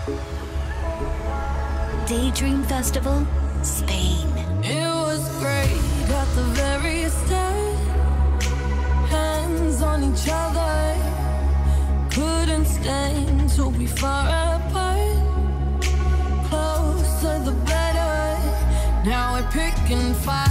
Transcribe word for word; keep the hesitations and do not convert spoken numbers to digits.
Daydream Festival, Spain. It was great at the very start. Hands on each other, couldn't stand to be far apart. Closer the better. Now we're picking fights.